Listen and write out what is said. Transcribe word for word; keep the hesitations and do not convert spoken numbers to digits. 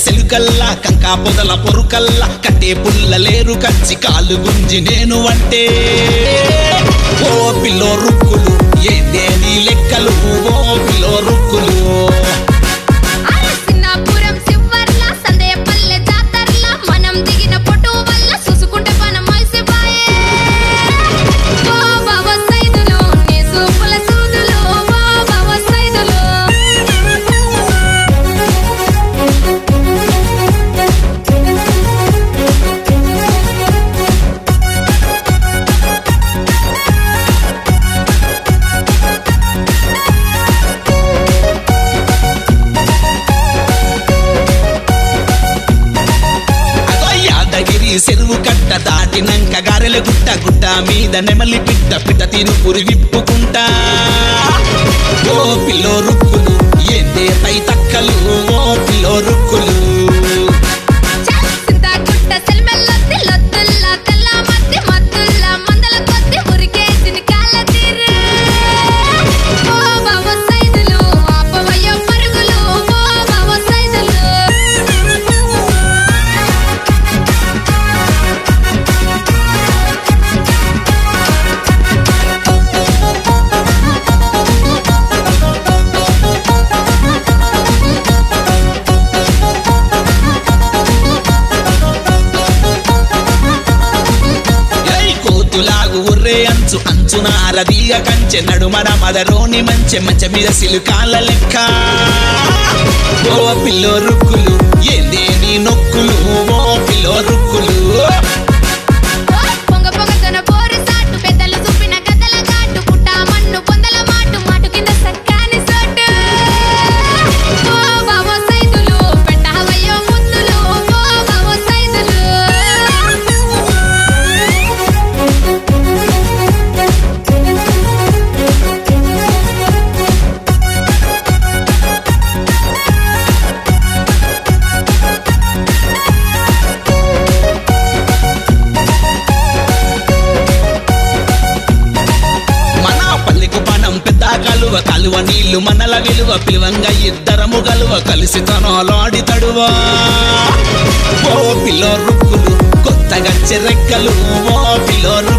సెలుకల్లా కంకా పొదల పొరుకల్లా కట్టే పుల్ల లేరు కచ్చి కాలు గుంజి నేను అంటే ఓ పిల్లో రుక్కులు ఏందే నీ లెక్కలు ఓ పిల్లో రుక్కులు చెరువు కట్ట దాటినంక గారెల గుట్ట గుట్ట మీద నెమలి పిట్ట పిట్ట తిను పురి విప్పుకుంటా ఓ పిల్లో రుక్కులు ఏందే పై తక్కలు ఓ పిల్లో రుక్కులు అంచు అంచున అరదీగ కంచె నడుమర మదరోని మంచె మంచె మీద సిలుకాల లెక్క ఓ పిల్లో రుక్కులు ఏందే నీ నొక్కులు ఓ పిల్లో రుక్కులు కలువ కలువ నీళ్లు మనల విలువ పిలువంగా ఇద్దరము గలువ కలిసి తనలాడి తడువా ఓ పిల్లో రుక్కులు కొత్తగా చెరెక్కలు ఓ పిల్లో